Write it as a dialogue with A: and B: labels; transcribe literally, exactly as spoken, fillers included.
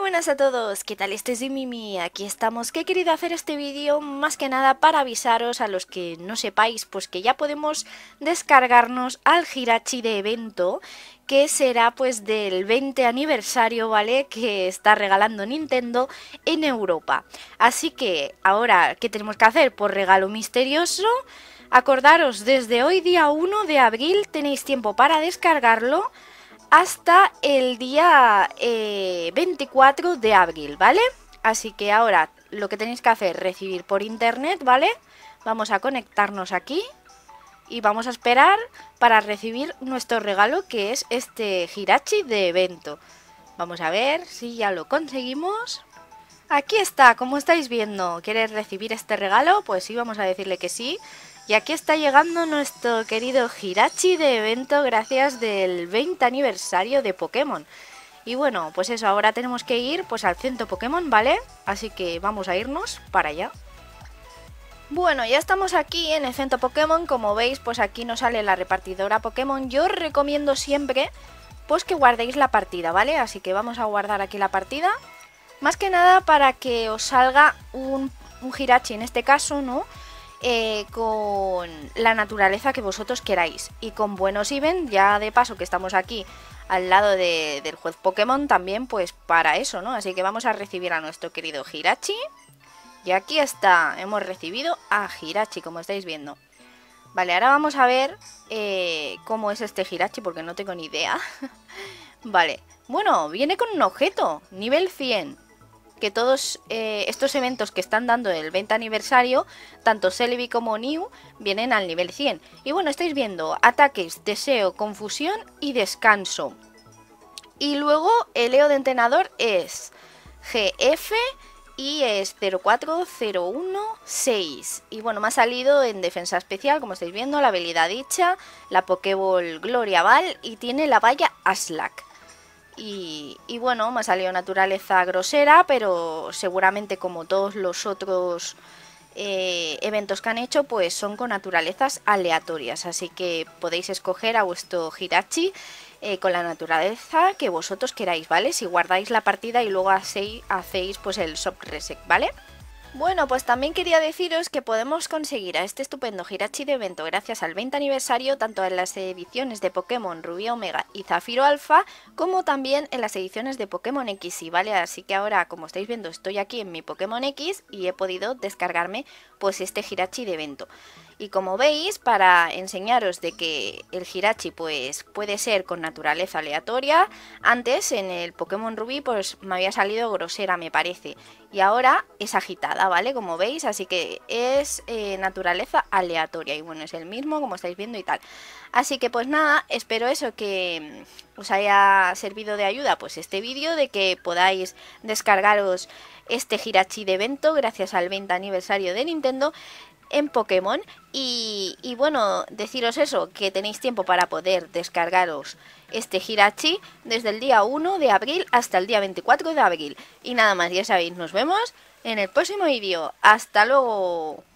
A: buenas a todos, ¿qué tal? Este es Mimi, aquí estamos, que he querido hacer este vídeo más que nada para avisaros a los que no sepáis, pues que ya podemos descargarnos al Hirachi de evento, que será pues del veinte aniversario, ¿vale? Que está regalando Nintendo en Europa. Así que ahora, ¿qué tenemos que hacer? Pues regalo misterioso. Acordaros, desde hoy día uno de abril tenéis tiempo para descargarlo hasta el día eh, veinticuatro de abril, ¿vale? Así que ahora lo que tenéis que hacer es recibir por internet, ¿vale? Vamos a conectarnos aquí y vamos a esperar para recibir nuestro regalo, que es este Hirachi de evento. Vamos a ver si ya lo conseguimos. Aquí está, como estáis viendo. ¿Quieres recibir este regalo? Pues sí, vamos a decirle que sí. Y aquí está llegando nuestro querido Hirachi de evento gracias del veinte aniversario de Pokémon. Y bueno, pues eso, ahora tenemos que ir pues al centro Pokémon, ¿vale? Así que vamos a irnos para allá. Bueno, ya estamos aquí en el centro Pokémon, como veis, pues aquí nos sale la repartidora Pokémon. Yo os recomiendo siempre pues que guardéis la partida, ¿vale? Así que vamos a guardar aquí la partida. Más que nada para que os salga un, un Hirachi, en este caso, ¿no? Eh, con la naturaleza que vosotros queráis y con buenos events, ya de paso que estamos aquí al lado de, del juez Pokémon también, pues para eso, ¿no? Así que vamos a recibir a nuestro querido Hirachi y aquí está, hemos recibido a Hirachi, como estáis viendo. Vale, ahora vamos a ver eh, cómo es este Hirachi, porque no tengo ni idea. Vale, bueno, viene con un objeto, nivel cien. Que todos eh, estos eventos que están dando el veinte aniversario, tanto Celebi como New, vienen al nivel cien. Y bueno, estáis viendo ataques, deseo, confusión y descanso. Y luego el E O de entrenador es G F y es cero cuatro cero uno seis. Y bueno, me ha salido en defensa especial, como estáis viendo, la habilidad dicha, la Pokéball Gloria Ball y tiene la valla Aslak. Y, y bueno, me ha salido naturaleza grosera, pero seguramente como todos los otros eh, eventos que han hecho, pues son con naturalezas aleatorias. Así que podéis escoger a vuestro Hirachi eh, con la naturaleza que vosotros queráis, ¿vale? Si guardáis la partida y luego hacéis, hacéis pues el soft reset, ¿vale? Bueno, pues también quería deciros que podemos conseguir a este estupendo Hirachi de evento gracias al veinte aniversario, tanto en las ediciones de Pokémon Rubí Omega y Zafiro Alpha, como también en las ediciones de Pokémon X Y, ¿vale? Así que ahora, como estáis viendo, estoy aquí en mi Pokémon X y he podido descargarme pues este Hirachi de evento. Y como veis, para enseñaros de que el Hirachi pues puede ser con naturaleza aleatoria, antes en el Pokémon Rubí pues me había salido grosera, me parece, y ahora es agitada, ¿vale? Como veis, así que es eh, naturaleza aleatoria y bueno, es el mismo como estáis viendo y tal. Así que pues nada, espero eso, que os haya servido de ayuda pues este vídeo, de que podáis descargaros este Hirachi de evento gracias al veinte aniversario de Nintendo en Pokémon. Y, y bueno, deciros eso, que tenéis tiempo para poder descargaros este Hirachi desde el día uno de abril hasta el día veinticuatro de abril. Y nada más, ya sabéis, nos vemos en el próximo vídeo. ¡Hasta luego!